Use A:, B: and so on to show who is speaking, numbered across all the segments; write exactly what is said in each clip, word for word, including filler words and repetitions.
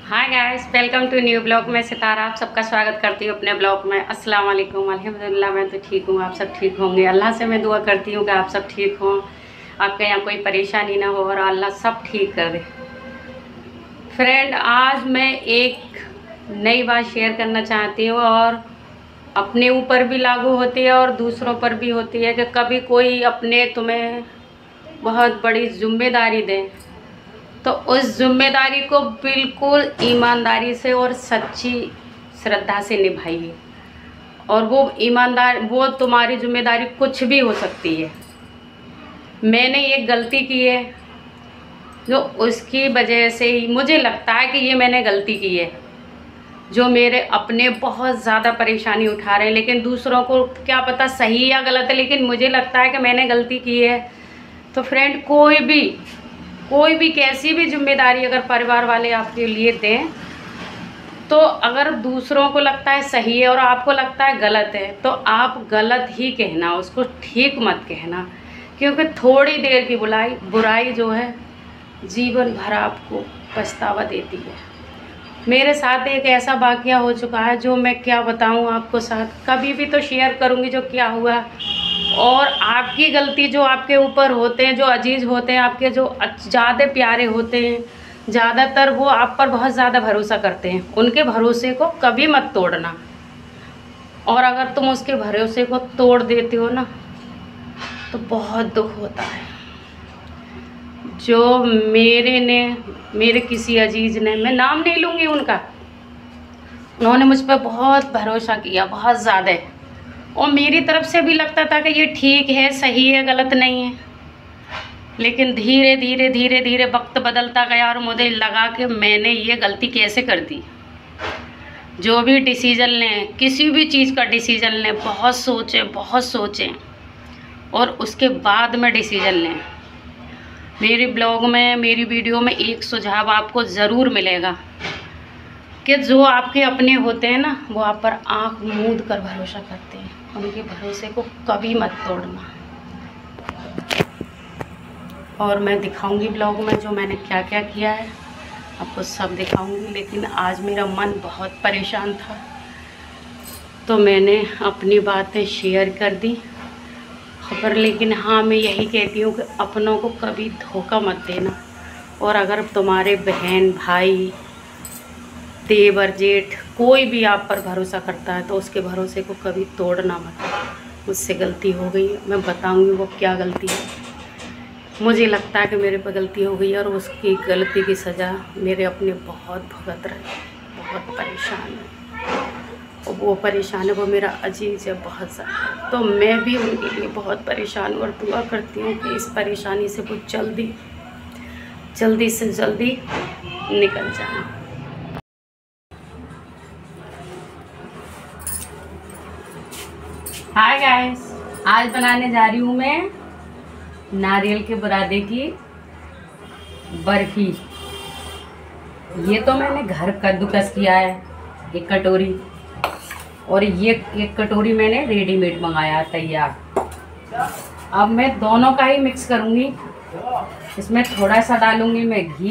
A: Hi guys, welcome to new blog में सितारा। आप सबका स्वागत करती हूँ अपने ब्लॉग में। अस्सलाम वालेकुम। अल्हम्दुलिल्लाह मैं तो ठीक हूँ, आप सब ठीक होंगे। अल्लाह से मैं दुआ करती हूँ कि आप सब ठीक हों, आपके यहाँ कोई परेशानी ना हो और अल्लाह सब ठीक कर दे। फ्रेंड, आज मैं एक नई बात शेयर करना चाहती हूँ और अपने ऊपर भी लागू होती है और दूसरों पर भी होती है कि कभी कोई अपने तुम्हें बहुत बड़ी जिम्मेदारी दें तो उस जिम्मेदारी को बिल्कुल ईमानदारी से और सच्ची श्रद्धा से निभाइए। और वो ईमानदार वो तुम्हारी जिम्मेदारी कुछ भी हो सकती है। मैंने ये गलती की है जो उसकी वजह से ही मुझे लगता है कि ये मैंने गलती की है, जो मेरे अपने बहुत ज़्यादा परेशानी उठा रहे हैं, लेकिन दूसरों को क्या पता सही या गलत है, लेकिन मुझे लगता है कि मैंने गलती की है। तो फ्रेंड, कोई भी कोई भी कैसी भी जिम्मेदारी अगर परिवार वाले आपके लिए दें तो अगर दूसरों को लगता है सही है और आपको लगता है गलत है तो आप गलत ही कहना, उसको ठीक मत कहना, क्योंकि थोड़ी देर की बुराई बुराई जो है जीवन भर आपको पछतावा देती है। मेरे साथ एक ऐसा वाक़या हो चुका है जो मैं क्या बताऊं आपको, साथ कभी भी तो शेयर करूंगी जो क्या हुआ। और आपकी गलती जो आपके ऊपर होते हैं, जो अजीज़ होते हैं, आपके जो ज़्यादा प्यारे होते हैं, ज़्यादातर वो आप पर बहुत ज़्यादा भरोसा करते हैं, उनके भरोसे को कभी मत तोड़ना। और अगर तुम उसके भरोसे को तोड़ देते हो ना तो बहुत दुख होता है। जो मेरे ने मेरे किसी अजीज़ ने, मैं नाम नहीं लूँगी उनका, उन्होंने मुझ पर बहुत भरोसा किया, बहुत ज़्यादा, और मेरी तरफ से भी लगता था कि ये ठीक है, सही है, गलत नहीं है। लेकिन धीरे धीरे धीरे धीरे वक्त बदलता गया और मुझे लगा कि मैंने ये गलती कैसे कर दी। जो भी डिसीज़न लें, किसी भी चीज़ का डिसीज़न लें, बहुत सोचें बहुत सोचें और उसके बाद में डिसीज़न लें। मेरे ब्लॉग में, मेरी वीडियो में एक सुझाव आपको ज़रूर मिलेगा कि जो आपके अपने होते हैं ना, वो आप पर आँख मूंद कर भरोसा करते हैं, उनके भरोसे को कभी मत तोड़ना। और मैं दिखाऊंगी ब्लॉग में जो मैंने क्या क्या किया है, आपको सब दिखाऊंगी। लेकिन आज मेरा मन बहुत परेशान था तो मैंने अपनी बातें शेयर कर दी खबर। लेकिन हाँ, मैं यही कहती हूँ कि अपनों को कभी धोखा मत देना। और अगर तुम्हारे बहन, भाई, देवर, जेठ कोई भी आप पर भरोसा करता है तो उसके भरोसे को कभी तोड़ना मत। मुझसे गलती हो गई, मैं बताऊंगी वो क्या गलती है। मुझे लगता है कि मेरे पर गलती हो गई और उसकी गलती की सज़ा मेरे अपने बहुत भुगत रहे, बहुत परेशान है। और वो परेशान है, वो मेरा अजीज़ है बहुत ज़्यादा। तो मैं भी उनके लिए बहुत परेशान हूँ और दुआ करती हूँ कि इस परेशानी से वो जल्दी जल्दी से जल्दी निकल जाए। हाय गाइस, आज बनाने जा रही हूँ मैं नारियल के बुरादे की बर्फी। ये तो मैंने घर कद्दूकस किया है एक कटोरी, और ये एक कटोरी मैंने रेडीमेड मंगाया तैयार। अब मैं दोनों का ही मिक्स करूँगी। इसमें थोड़ा सा डालूँगी मैं घी,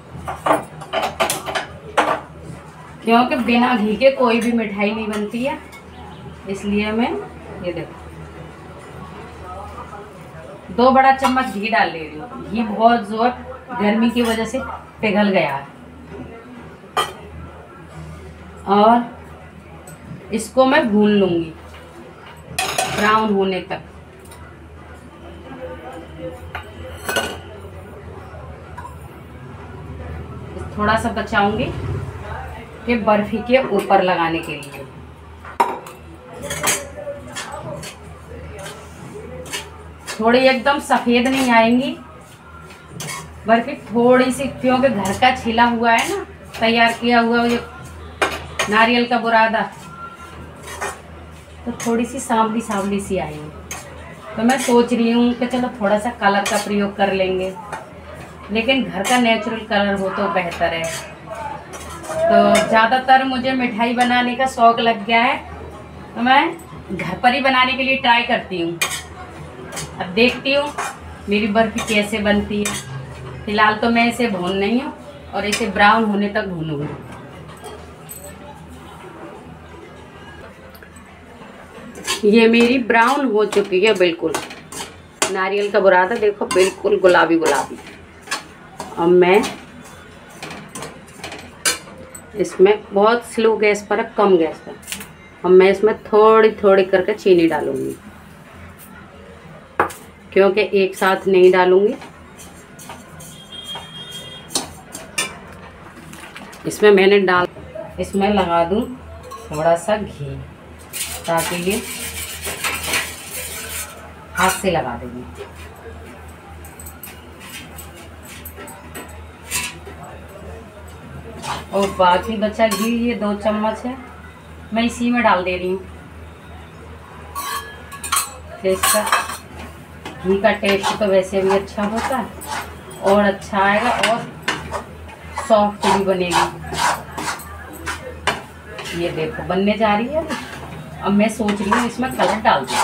A: क्योंकि बिना घी के कोई भी मिठाई नहीं बनती है, इसलिए मैं ये देखो दो बड़ा चम्मच घी डाल ले रही हूँ। घी बहुत जोर गर्मी की वजह से पिघल गया है। और इसको मैं भून लूँगी ब्राउन होने तक। थोड़ा सा बचाऊंगी कि बर्फी के ऊपर लगाने के लिए। थोड़ी एकदम सफ़ेद नहीं आएंगी बल्कि थोड़ी सी, क्योंकि घर का छिला हुआ है ना, तैयार किया हुआ ये नारियल का बुरादा, तो थोड़ी सी सांवली सांवली सी आएंगी। तो मैं सोच रही हूँ कि चलो थोड़ा सा कलर का प्रयोग कर लेंगे, लेकिन घर का नेचुरल कलर हो तो बेहतर है। तो ज़्यादातर मुझे मिठाई बनाने का शौक़ लग गया है तो मैं घर पर ही बनाने के लिए ट्राई करती हूँ। अब देखती हूँ मेरी बर्फ़ी कैसे बनती है। फ़िलहाल तो मैं इसे भून नहीं हूँ, और इसे ब्राउन होने तक भूनूंगी। ये मेरी ब्राउन हो चुकी है बिल्कुल। नारियल का बुरादा देखो बिल्कुल गुलाबी गुलाबी। अब मैं इसमें बहुत स्लो गैस पर, कम गैस पर, अब मैं इसमें थोड़ी थोड़ी करके चीनी डालूंगी, क्योंकि एक साथ नहीं डालूंगी। इसमें मैंने डाल इसमें लगा दूं थोड़ा सा घी, ताकि ये हाथ से लगा देंगे। और बाकी बचा घी, ये दो चम्मच है, मैं इसी में डाल दे रही हूँ। तो इसका घी का टेस्ट तो वैसे भी अच्छा होता है और अच्छा आएगा और सॉफ्ट भी बनेगी। ये देखो बनने जा रही है। अब मैं सोच रही हूँ इसमें कलर डाल दूँ,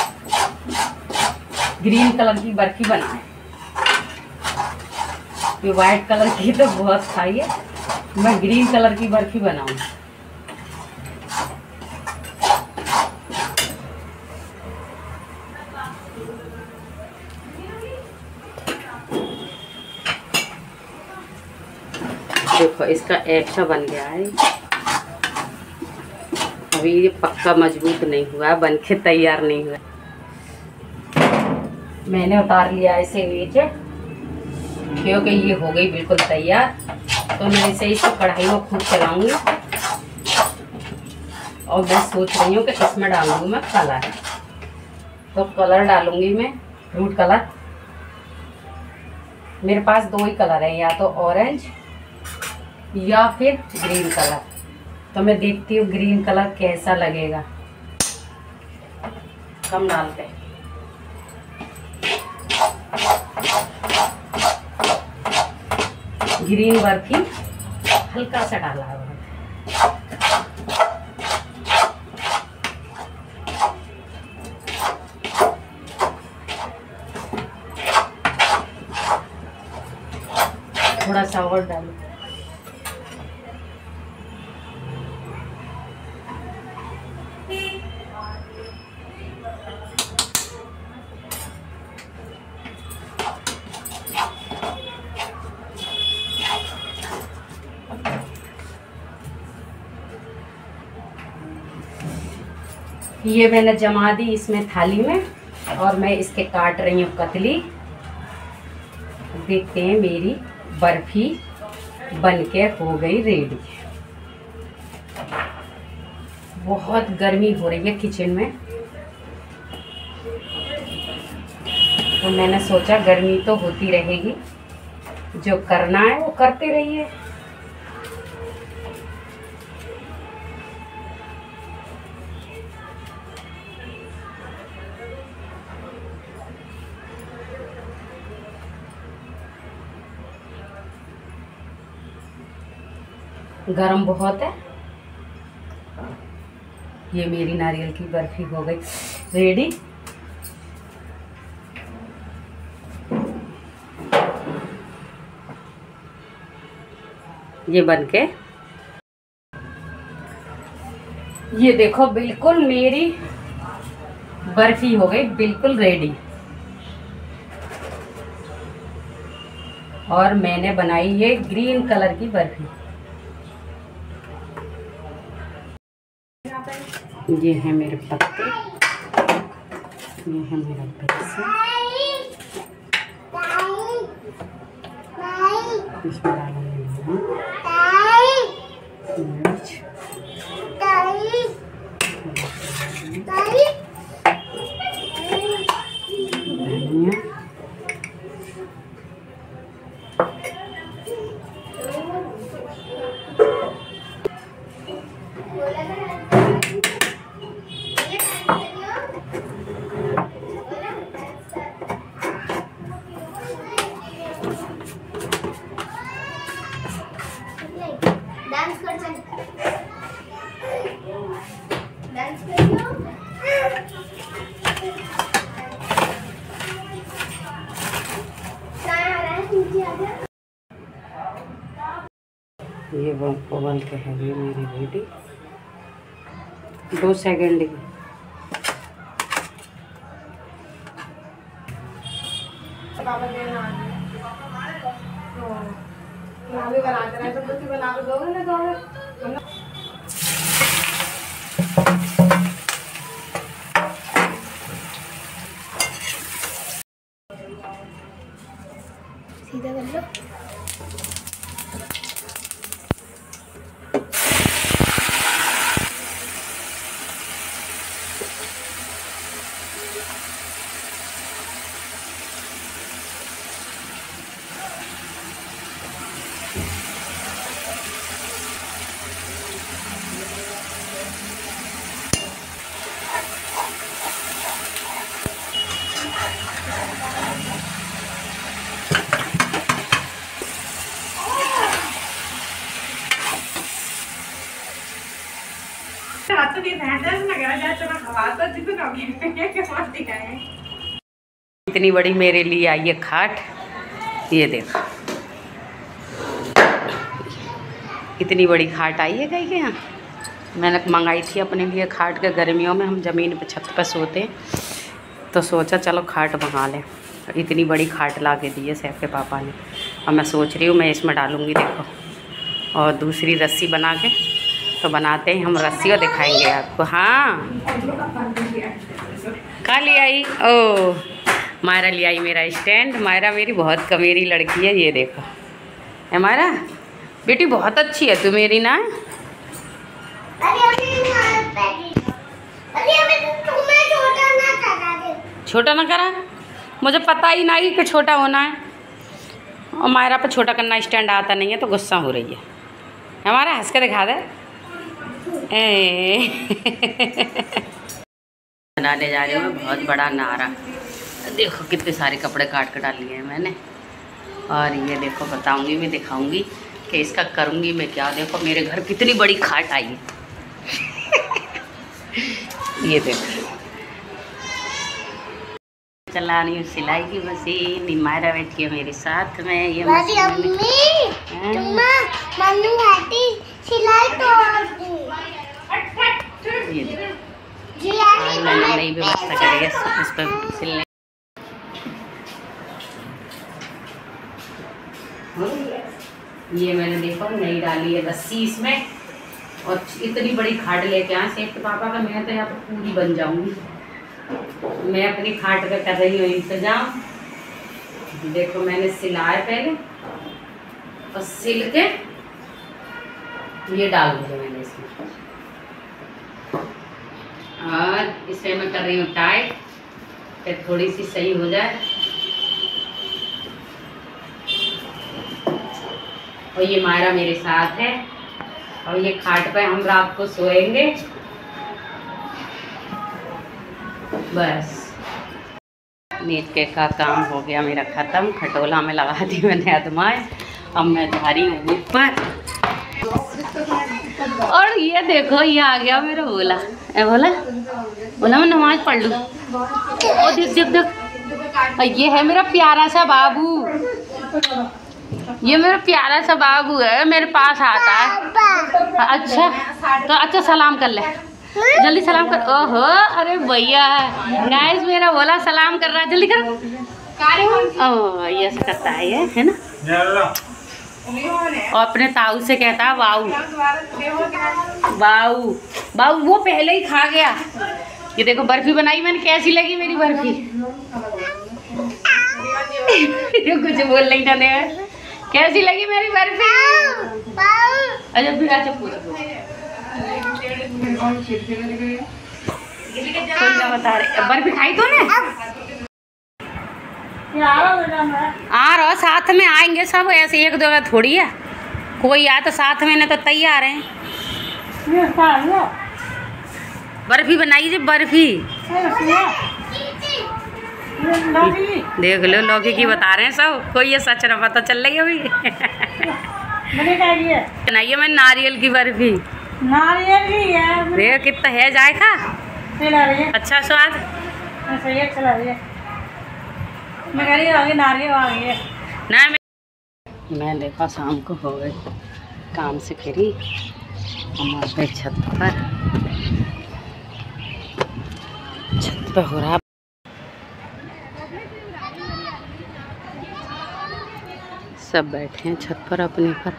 A: ग्रीन कलर की बर्फी बनाए। ये वाइट कलर की तो बहुत खाई है, मैं ग्रीन कलर की बर्फी बनाऊँ। देखो इसका ऐसा बन गया है। अभी ये पक्का मजबूत नहीं हुआ, बन के तैयार नहीं हुआ। मैंने उतार लिया इसे नीचे, क्योंकि ये हो गई बिल्कुल तैयार। तो मैं इसे इसको कढ़ाई में खूब चलाऊंगी और मैं सोच रही हूँ कि इसमें डालूंगी मैं कलर। तो कलर डालूंगी मैं फ्रूट कलर। मेरे पास दो ही कलर है, या तो ऑरेंज या फिर ग्रीन कलर। तो मैं देखती हूँ ग्रीन कलर कैसा लगेगा। कम डालते हैं। ग्रीन बर्फी हल्का सा डाला है। थोड़ा सा और डालो। ये मैंने जमा दी इसमें थाली में, और मैं इसके काट रही हूँ कतली। देखते हैं मेरी बर्फी बनके हो गई रेडी। बहुत गर्मी हो रही है किचन में, तो मैंने सोचा गर्मी तो होती रहेगी, जो करना है वो करते रहिए। गरम बहुत है। ये मेरी नारियल की बर्फी हो गई रेडी। ये बनके ये देखो बिल्कुल मेरी बर्फी हो गई बिल्कुल रेडी। और मैंने बनाई ये ग्रीन कलर की बर्फी। ये है मेरे पत्ते, ये है मेरा बेसन, इसमें डालूंगी मिर्च, धनिया, ये उबल के है ये मेरी बेटी, दो सेकंड की।
B: सीधा कर लो।
A: इतनी बड़ी मेरे लिए आई है खाट, ये देखो इतनी बड़ी खाट आई है कहीं के यहाँ। मैंने मंगाई थी अपने लिए खाट के, गर्मियों में हम ज़मीन पे छत पे सोते तो सोचा चलो खाट मंगा लें। इतनी बड़ी खाट ला के दी है सैफ के पापा ने, और मैं सोच रही हूँ मैं इसमें डालूँगी देखो, और दूसरी रस्सी बना के तो बनाते हैं हम रस्सी और दिखाएंगे आपको। हाँ कहाँ ले आई? ओ मायरा ले आई मेरा स्टैंड। मायरा मेरी बहुत कमेरी लड़की है, ये देखो है मायरा बेटी, बहुत अच्छी है तू मेरी ना। छोटा ना करा, मुझे पता ही नहीं कि छोटा होना है, और मायरा पे छोटा करना स्टैंड आता नहीं है तो गुस्सा हो रही है। हमारा हंस के दिखा दे। बनाने जा रही हूँ बहुत बड़ा नारा, देखो कितने सारे कपड़े काट कर डाल लिए हैं मैंने, और ये देखो बताऊंगी मैं, दिखाऊंगी कि इसका करूंगी मैं क्या। देखो मेरे घर कितनी बड़ी खाट आई है ये देखो चला रही हूँ सिलाई की मशीन। मायरा बैठी है मेरे साथ में, ये मशीन मैंने नई व्यवस्था करी है इस पर सिलने। ये मैंने देखो नई डाली है रस्सी इसमें, और इतनी बड़ी खाट लेके आए सेठ पापा का। मैं तो यहाँ पर पूरी बन जाऊंगी। मैं अपनी खाट का कर रही हूँ इंतजाम। देखो मैंने सिलाया पहले, और सिल के ये डाल दिया मैंने इसमें, और इसे मैं कर रही हूँ टाइट फिर थोड़ी सी सही हो जाए। और ये मायरा मेरे साथ है, और ये खाट पे हम रात को सोएंगे बस। नीट के का काम हो गया मेरा ख़त्म, खटोला में लगा दी मैंने अदमाए। अब मैं जा रही हूँ ऊपर, और ये देखो ये आ गया मेरा बोला ए बोला बोला मैं नमाज पढ़ लूँ। ओ देख देख देख, ये है मेरा प्यारा सा बाबू, ये मेरा प्यारा सा बाबू है, मेरे पास आता है। अच्छा तो अच्छा सलाम कर ले, जल्दी सलाम कर। ओहो अरे भैया गाइस मेरा बोला सलाम कर रहा है, जल्दी करो। ओह ये करता है ये है ना, और अपने ताऊ से कहता है वाऊ वाऊ वाऊ। वो पहले ही खा गया। ये देखो बर्फी बनाई मैंने, कैसी लगी मेरी बर्फी? कुछ बोल नहीं था, कैसी लगी मेरी बर्फी? अच्छा फिर अच्छा पूछ बता रहे, बर्फी खाई तूने? आ रहा साथ में आएंगे सब, ऐसे एक दो थोड़ी है, कोई आ तो साथ में, नहीं तो तैयार हैं। बर्फी बनाई जी बर्फी, देख लो लौकी की बता रहे हैं सब, कोई ये सच ना पता चल रही है अभी। बनाइए मैं नारियल की बर्फी,
B: नारियल की है,
A: देख कितना है जायका, अच्छा स्वाद।
B: मैं कह रही हूँ नारियल आ गई है ना।
A: मैं, मैं देखा शाम को हो गई, काम से फ्री हम आ गए छत पर। छत पर हो रहा सब बैठे हैं छत पर अपने पर।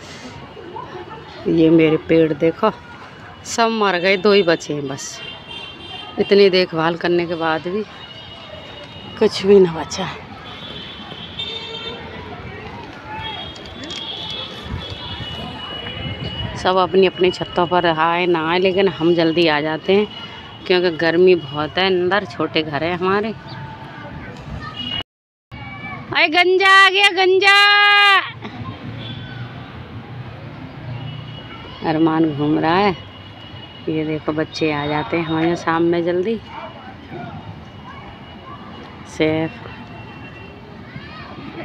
A: ये मेरे पेड़ देखो सब मर गए, दो ही बचे हैं बस। इतनी देखभाल करने के बाद भी कुछ भी ना बचा। सब अपनी अपनी छतों पर आए ना आए, लेकिन हम जल्दी आ जाते हैं क्योंकि गर्मी बहुत है अंदर, छोटे घर है हमारे। अरे गंजा आ गया, गंजा। अरमान घूम रहा है। ये देखो बच्चे आ जाते हैं हमारे शाम में जल्दी। सेफ